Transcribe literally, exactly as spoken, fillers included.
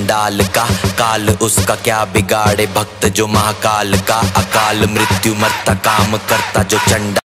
चंडाल का। काल उसका क्या बिगाड़े भक्त जो महाकाल का। अकाल मृत्यु मरता काम करता जो चंडाल